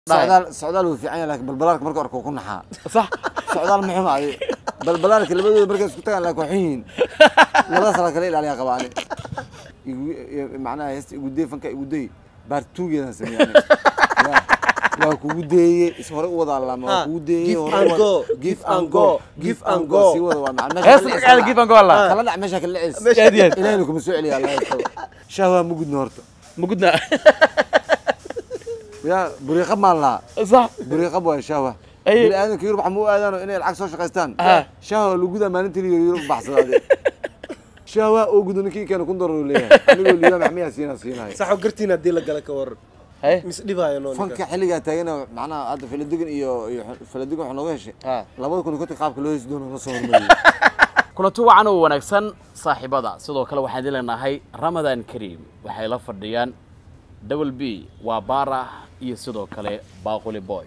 سعودال وفي عين لكن بالبلارك مركو أركو كنا حا صح سعودال محمد علي بالبلارك اللي بدو مركز كنت لك وحين لا صار كليل عليها قبالي معناها يقودي فنك يقودي بارتوجي ناس يعني لا كودي اسمه وضع الله ما كودي جيف أنجو سوى مع هسه قال جيف أنجو والله خلنا مشاكل العز هديت إلى لكم سؤالي الله يستر شهوة موجود نورته موجودنا يا بريقة مالها صح بريقة بوا شهوة أي الآن كيروح مو آذان إنه العكس وش قيستان شهوة لو جوده ما نتري يروح بحث هذا شهوة أو جودن كي كانوا كندروا ليه نقول اليوم عميها سينا صح وقرتينا دي لك لك ور هاي مس ديبايا نو فنك حلقة تاجنا معنا هذا في الدقن إيو في الدقن إحنا ويش لابد كنت قاب كله يسدون نصور مليون kulanti wacan oo wanaagsan saaxiibada sidoo kale waxaan dileenahay Ramadan Kareem waxay la fadhiyaan Double B waa Bara iyo sidoo kale Baaquli Boy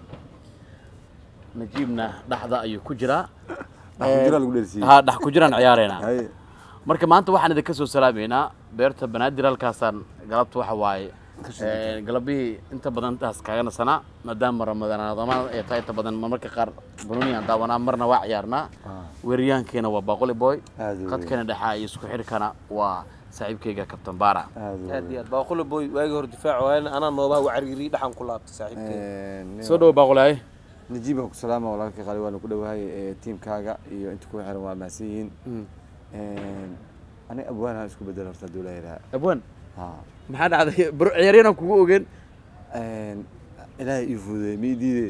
Najibna dhaxda ayuu ku jiraa dhax ku jiraan ciyaareyna marka maanta waxaan idin ka soo salaameynaa beerta banaadir halkaasaan galabta waxa waaye galabihii inta badan taas kaagana sana maadaama Ramadaan ay tahay inta badan marmarka qaar banooniyan daawanaa marna waa ciyaarnaa weeryaankeena waa Baaquli Boy qadkana dhaxa iyo isku xirkana waa saaxiibkayga Captain Bara aad Baaquli Boy waagi hor difaac waana ana nooba waciriri dhaxan ku laabtay saaxiibkay soo dhaw Baaquli نجيبك سلامة والله كقالي وانا كده وهاي تيم كاجا iyo inta ku xiran waa maasiin أنا أبوان هاسكو بدل أرتد ولا يرى أبوان ما حد عاد عيارين أكو أوجن لا يفوز ميدي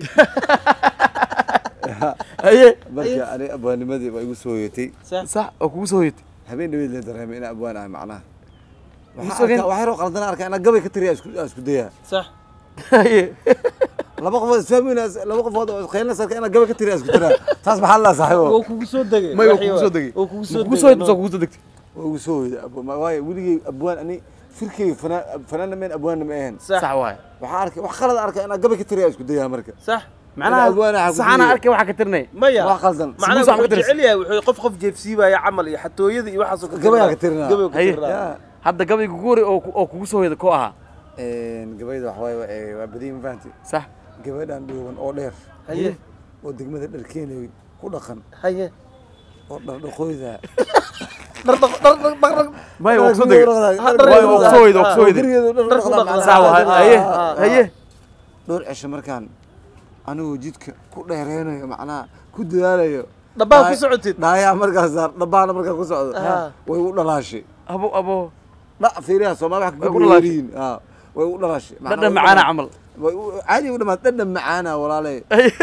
أيه بس أنا أبوان مدي بيقول سويتي صح أكو سويتي هبين نبي لدرهم أنا أبوان معناه وحيروق قلدنا أركان أنا قبل كتري أسكو ديها صح أيه لما قفوا سامينا لما قفوا خيلنا صار كأنا قبل كتير أسكتنا تصبح الله صاحبه وكوسود دقيق ما يكوسود دقيق وكوسود دقيق وكوسود ما واي ودي أبوان أني فركي فنان من أبوان مين صح واي وحارك وخلد أرك أنا قبل كتير أسكتها مركز صح معناها أبوان صح أنا أركي واحد كترني ما يا خلدن معناها عليا قف جيفسي بقى يعمل حتى يدي يوحص قبل كتيرنا قبل كتيرنا هذا قبل جوري أو كوسود كوها قبل ده حواي وبدين فانتي صح gabadhan dhuuban oo dheer haye oo degmada dharkeenay ku dhaqan haye oo dhaqooyda ما يوصل هي دور عش مركان أنا وجدك كل هرينا معنا كل دلالة دبان كسعتي نايا مركز صار دبان مركز كسعود ويقول لا شيء أبو لا في رياض ما بحكي يقولين ويقول لا شيء بدنا معانا عمل عادي ولا ما تقدم معانا ولا ليه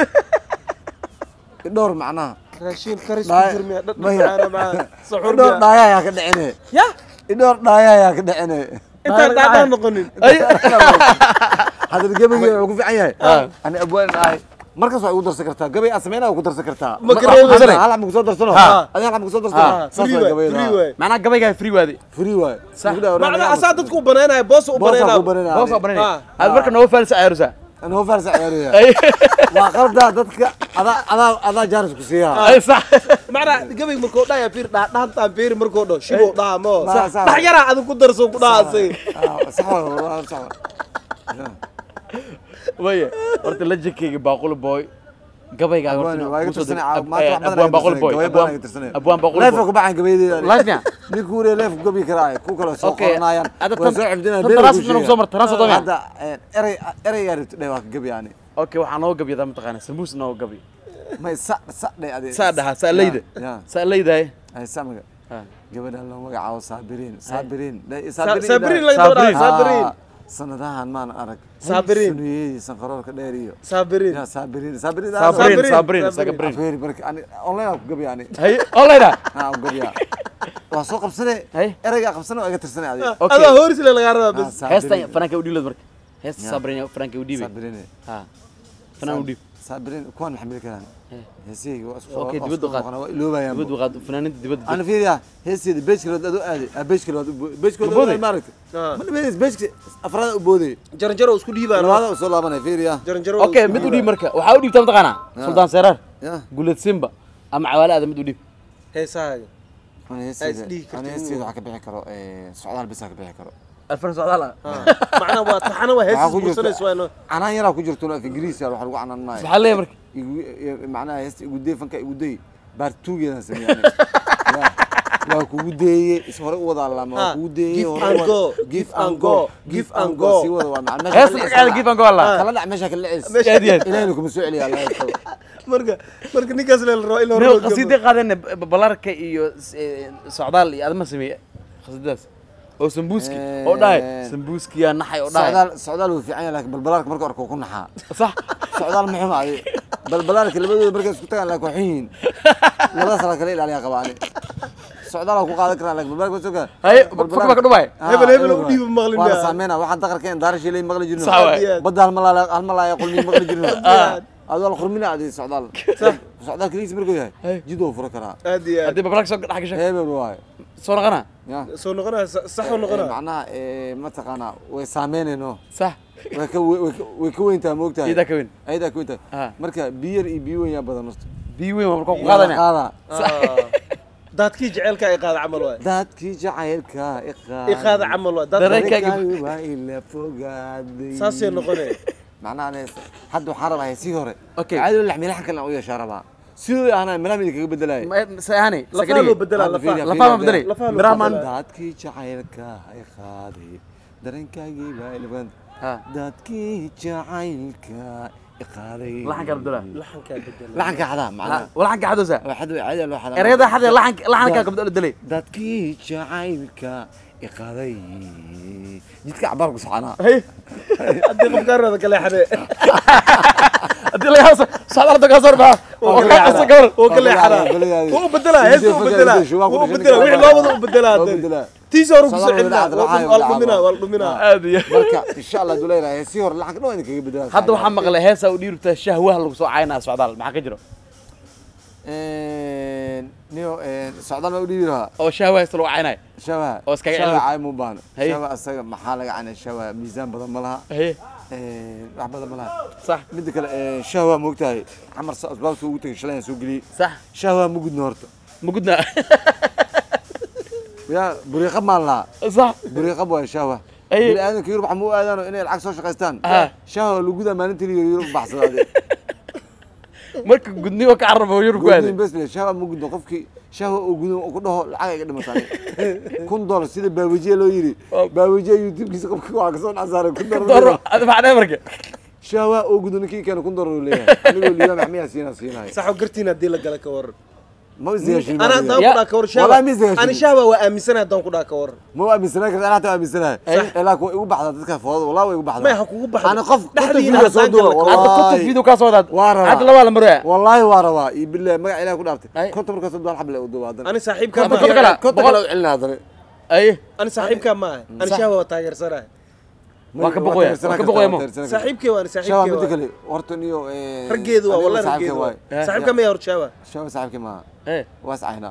الدور معناه راشين كريس كجرمي معانا مع سحور الدور ضايع يا كدعنه يا الدور ضايع يا كدعنه انت قاعد نقنين هذا الجبل يوقف في عيني انا ابوان هاي مركز waa ugu darsan kartaa gabay asmeena ugu darsan kartaa hal am ugu soo darsano adiga am ugu soo darsano macna gabayga free waadi free waay macna asaa dadku baneenay boos u baneenay hada marka noo falsa ayrusa أنا هو فارس عيارية وقردا دتك هذا جارس كسيها أي صح معنا قبل مركو دا يا بير دا أنت بير مركو دا شو دا مو دا يرى هذا كدر سوق دا سي صح والله صح ويا قلت لجكي باقول بوي قبل أبوان باقول بوي أبوان باقول لا فوق بعين قبيل لا فيها نيكوري لا فوق قبيل كراي كوكلا سوق نايان تراس من زمر تراس ضمير هذا أري يارد ده قبيل يعني أوكي وحنا هو قبيل ده متقنا سموس نو قبيل ما سأ ده هذا سأدها سأليده سأليده هاي سامع قبل الله ما يعاو صابرين صابرين سندها ما أنا أرك صابرين سنوي سنقرار كديريو صابرين يا صابرين برك أنا أونلاين قبي يعني هي أونلاين قبي وسوق بسنة أرجع قبسنة وأجي ترسنة هذه هذا هورس اللي لغيره بس هسه فرانك ودي لذ برك هسه صابرين فرانك ودي صابرين فنان ودي صابرين كون محمل كلام هسي أوكي دبدو قاد فنان أنت دبدو أنا في يا هسي بيش كيلو أدو أدي بيش كيلو مارك من بيش أفراد أبودي جرنجرو اسكو ديبا هذا وصل أنا في يا جرنجرو أوكي مدو دي مركا وحاول يبتم تقنا سلطان سرار قلت سيمبا أم عوالة هذا مدو دي هي ساعة أنا هسي وحكي بيحكروا سعودال بس حكي بيحكروا الفرن سعدالة macnaha waa taxana waa heestis bursanayso waa canaan yaraa ku jirto af ingiriisi waxa lagu canaanay سبحان الله مرك macnaha heesta igu day fanka igu day baartuugeedan sameeyay waa kugu deeyay is hore u wada lama waa kugu deeyay give and go give and go si wada waa macnaha هسه قاعد كيف نقول والله kala dhac meesha kala cis يا ilaahay kuma soo celiya Allah marka ninkaas la roo ilo نيو قصيدة قادنا بلارك إيو سعدال أدم سمي قصيدة أو سمبوسكي أو داي سمبوسكي يا نحي أو داي socdaal uu fiican yahay laakiin balbalaarka marka arko ku naxaa صح socdaal ma xumo ay balbalaarka labadooda markay isku tagaan laakiin waxiin labadaas la kala ilaaliya qabaani socdaal ku qaadan karaa laakiin balbalaarka soo gaa هاي فكرة كدوباي hebel u dhiib maqlin waa baa sameena waxaan daqarkeen daarash ilay maqli jirno صح واي badda hal malaaya qulmi maqli jirno adoo la qurmina adi socdaal socdaal kaliis markuu yahay jidoo furo karaa aad iyo aad هدي ببلاك سوق حق شيء hebel waay صور غنا ya soo noqonaa sax oo noqonaa macnaha ma taqaanaa way saameynayno صح way ka weyntaa moogtahay إذا كوين ayda ka weyntaa marka biyar iyo biyo weyn yaa badan horta بيوي ما بكون قادنا qaada dadkii jecelka ay qaada camal waay dadkii jacaylka i qaada camal waay dad Dareenka- waa ila fogaaday saasay noqonay macnaha hadda waxaan rabaa sii hore Okay. caadi la xmil xakan u yeeshaa rabaa sidoo ahna milaamid kaga bedelay سيهاني lafaa loo bedelaa لفا ما بدري لفا ما برامان dadkii jacaylka ay qaaday dareenkaagii baa ila fogaaday ها dadkii jacaylka ay qaaday لحن كان بدلا laxanka bedel laxanka xadaa macnaha ولا حن حدوسة waxad way caadi loo xadaa ereyada xad laxan ka qabdo dhalay dadkii jacaylka i qaaday jidka cabarku saxana hay hadii qof gaarada kale xade hadii la yaso saxda ka soo baa oo ka soo gaar oo kale xada oo bedela hees oo bedela oo bedela wixii loo wada bedela tiisoo rugu soo celina wal dhumina aadiya marka insha Allah duleeyahay si hor lacag dhawaan kaga bedela hadda waxaan maqlay heesa u dhiirta shahwaha lagu soo caynaa socdaal maxaa ka jiro niyo socdaal ma u dhiiraa oo shahwaha isla caynay shabaha oo iskaga shabaha ay mu baan Hay. shabaha asaga maxaa laga canay shabaha miisaan badan ma laha hay wax badan ma laha صح mid kale shabaha moogtahay xamar asbaabta ugu tagay shalay soo gali صح shabaha ma gudno horta ma gudna ya buriiqa ma laha صح buriiqa waa shabaha Ay. bil aadan Yurub waxaa u aadaano inay lacag soo shaqaystaan Ah. shabaha lagu gudaa maalintii Yurub baxsaday marka gudni oo ka carabo yurub gaad gudniin bes le shabaha ma gudno qofkii shabaha uu gudno ku dhaho lacag ay dhimatay $1 sida baawajiye loo yiri baawajiye YouTube-kiisa qofkii waa ka soo nasaaray $1 doro ada facday marka shabaha uu gudno ninkii kana $1 leeyahay anigoo liyaa maxmiya siinay sax oo gartiin hadii la gala ka war ma isgaashin ana hadaan ku dhaa ka war shaaba Wallahi ma isgaashin. ana shaaba waa aaminsanahay hadaan ku dhaa ka war ma aaminsanaa kartaa anaa taa aaminsanaa ilaa kuwa igu baxda dadka foodo wallahi way igu baxda ma ha kugu baxda ana qof dhexdiina video soo hadaan duuba gala hadda kutub wallahi video ka soo wadaad Waa rabaa. hadda laba la maraa wallahi waa rabaa iyo billahi magac ilaahay ku Ay. dhaartay konta markaa soo duuba xabla u duuba hadan ana saaxiibka Konta ma kala. konta kala u cilina hadan ay ana saaxiibka ma ana shaaba waa taageersanahay waa ka boqoya mo saaxiibkay waa shabaha saaxiibkay mid waa kale horta niyo raggeedu waa wallahi raggeedu waa saaxiibka ma yaa shaaba shabaha saaxiibkii ma eh waascayna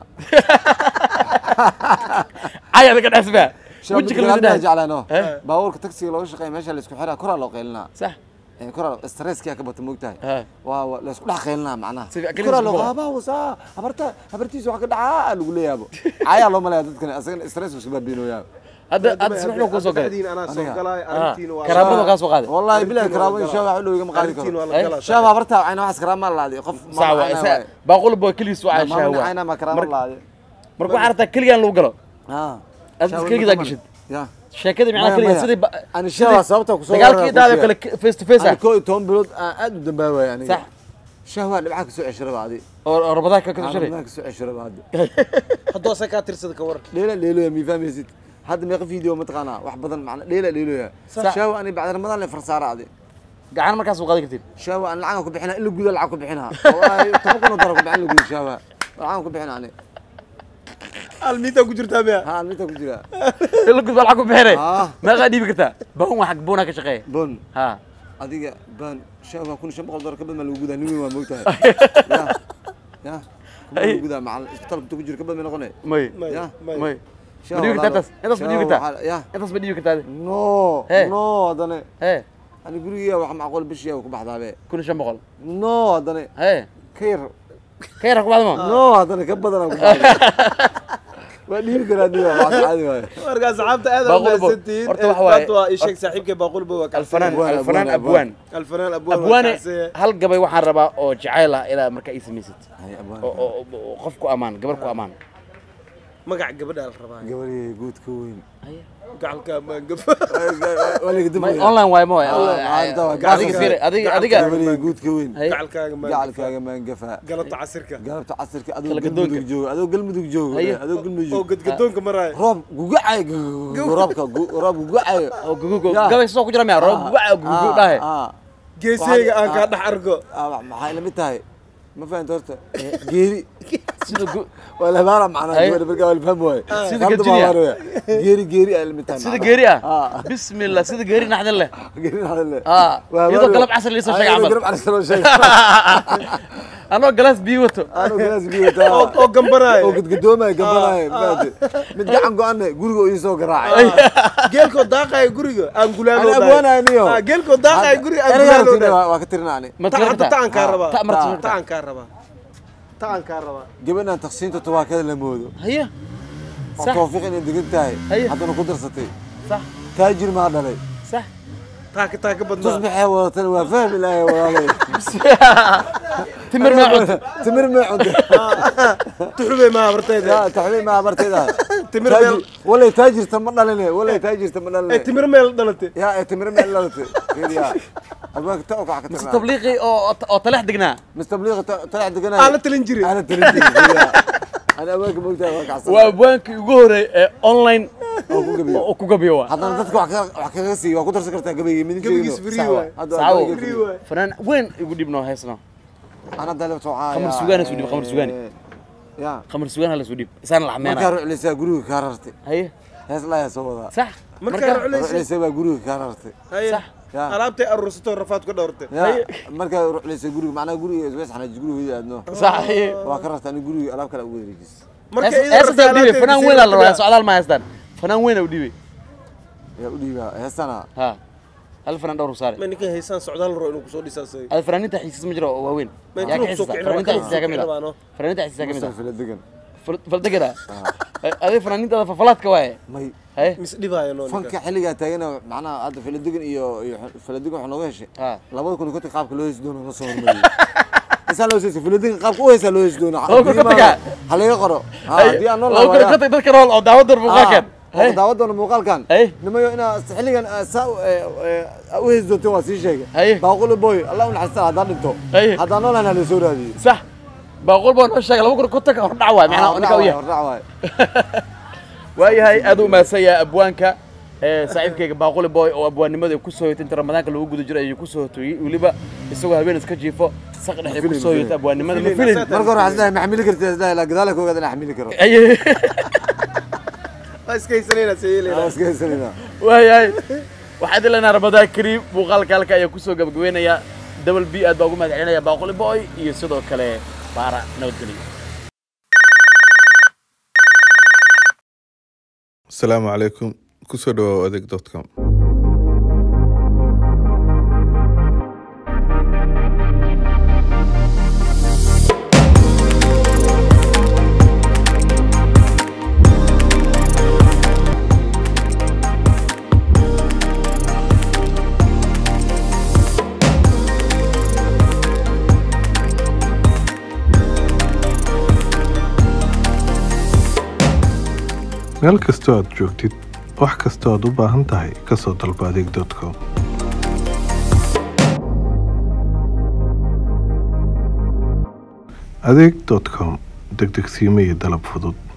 ayada ka dhaxsba shabaha wajhi mid kala kale saddex jeclaano Eh. baabuurka taksiga looga shaqeeyo meesha la isku xiraa koraa loo qeylina صح koraa stresskiya ka bata moogtahay ها waa la isku dhex qeylina macnaha Si fiican, koraa kaliya loo isku qaabaa wasaa habartiisa waxa ka dhacaa lagu leeyaabo cayaa loo malaya dadkan asagana stress isku baabiinooyaa هذا سمحنا كوسو قال dhexdiina ana soo galay arintiin waa كرامته كاسو قاده والله بالله كرامه شباب حلو يقام قاعد arintiin waa يكرم la galaa شباب برتا عينا واحد كرامه الله هذه قف صح بقول بو كلي سو عايش ما هوا عينا ما كرامه الله هذه markuu arta kaliya loo galo ها aad kaliya gashid يا sheekada macna kaliya sidii انا شباب sababta ku soo dagaalkii daada kale face to face انا كوي توم بلود aad u dambaaway يعني صح شهوه dhibca ka soo ceshara baadi oo rabada ka kashay ka soo ceshara baadi haddoo se kaa tirsada ka war leela mi fahmaysid hadda meeqa video ma taqaana wax badan macna leela ya شهوه انا بعد رمضان la farsaara adi gacan markaas u qaadi kartid شهوه انا lacag ku bixina ila gudaha lacag ku bixina wallahi tabaquna daro ku bixin gudaha شهوه lacag ku bixina ani almiita ku jirtaa miya ها الميتا ku jira ila gudbal xaq ku bixinay ها ma qaadibi kartaa baan wax boona ka shaqeey بون ha adiga baan شهوه kun $500 ka badan ma lagu gudaa nin weyn waa moogtahay ya kuma lagu gudaa macal isbitaalka intuu ku jiro ka badan ma noqonay may ya may بديو كتاس انت بديو كتاس يا انت بديو كتاس نو Hey. نو هذا ايه انا guriga wax macquul bishii ku baxdaa be كل شيء مقول نو هذا ايه كير خيرك بعد ما نو هذا ka badan ku baxdaa ودي كرادي عادي واي marka asxaabta aad u mahadsantiin waa ishaq saaxiibkay baaqul buu ka الفنان أبوان الفنان أبوان هل قبل واحد ربا أو جعيلة إلى مركز إسميست أو خفكو أمان قبلكو أمان magac gabadha la rabaa gabadhii guud ka weyn gacalka ma gab wala gudub online way mo adiga fiir adiga gabadhii guud ka weyn gacalkaaga ma gafa galabta casirka adoo galmudug joogo adoo galmudug oo gadgadoonka maray roob gugacay roob gugacay oo gugu gabay soo ku jira ma roob gugacay gugu dhahay geesayga aan ka dhax argo maxay la mid tahay ما فهمت horta geeri sida wala baara macna geeri marka wala fahmo way sida geeri ay limtaan sida geeri bismillah sida geeri naxdin leh ido qalab casr li soo sheegay amal qalab casr loo sheegay ano glass biyoto oo gambaray oo gadgadoomay gambaray baad mid gacan go'an guriga ii soo garaacay geelko daaqay guriga aan gulaano abwanaaniyo geelko daaqay guriga aan gulaano waa ka tirnaani taan ka raba taan ka raba gabadhan taqsiinta tawaakada la moodo haya صح توفيق إني دقنتاي حتى أنا قدر ستي صح تاجر ما هذا صح تاك بدنا تصبح يا وطن وفاهم لا يا والله تمر ما عند تحبي ما برتيدا لا تحبي ما برتيدا تمر ولا تاجر تمنا لنا ولا تاجر تمنا لنا تمر ميل دلتي يا تمر ميل دلتي يا أبغاك توقع كتير مستبلغي أو طلع دقنا مستبلغ طلع دقنا أنا تلنجري أنا أبغاك مقطع وقع وأبغاك يقول أونلاين أو كوكبيوا هذا نتذكر وحكي وأقدر سكرتها قبل من قبل فريوة فنان وين يقول ابنه هيسنا أنا دلوا توعى خمر سجانة سودي خمر سجانة يا خمر سجانة هلا سودي سان الحمينة ما كانوا لسه جروه كاررتي هي هذا لا يسوى صح ما كانوا لسه جروه كاررتي صح ألعبتي الرصة الرفات كده ورتي مركز روح لسه جروه معنا جروه بس إحنا جروه هذا أدنى صح وكررت أنا جروه ألعب كلا أول رجس مركز إيه فنان وين الله سؤال ما يستان فنان وين وديبي يا وديبي هسنا ها الفنان دور صار ما نكين هيسان سعودال رو إنه كسودي ساسي الفنان أنت حسيس مجرى وين يا كحسيس فنان أنت حسيس كاملة فنان أنت حسيس كاملة في الدقن فلتقدر هذه فنان أنت ففلات كواي ماي هاي مسدبها إنه فنك حلقة تاجنا معنا هذا في الدقن في الدقن إحنا ويش لابد كنا قابل كلويس دون نصور مليون إنسان لو سيس في الدقن قابل كويس لو يسدون هلا يقرأ دي أنا لو كنت تذكر دعوة المقال كان دعوة المقال كان لما أنا حلقة ساو أوهز دون تواسي شيء بقول بوي الله ونحسن هذا نتو هذا نوع أنا السورة دي صح بقول بون الشغله بكره كنت دعوه معنا انا وياه وهي ادو ما سيا ابوانك صاحبكيga baaquli boy oo abwaanimada ku soo yeetay Ramadaanka lagu gudo jiray ay ku soo tooyay waliba isagoo habeen iska jiifo saq dhexe ku soo yeetay abwaanimada ma filin marka hore xasna ma xamili kartay la gadaalka ogaad in xamili karo iskaysanina iskaysanina waayay waxaad ilaa Ramadaan kariim muuqaalka halka ayaa ku soo gabagabeynaya double b aad baa ugu mahadcelinaya baaquli boy iyo sidoo kale بارا نودلي. السلام عليكم كسروا أديك.com. meel kastoo aad joogtid wax kastoo aad u baahan tahay ka soo dalba adeeg.com adeeg.com degdegsiimo iyo dalab fudud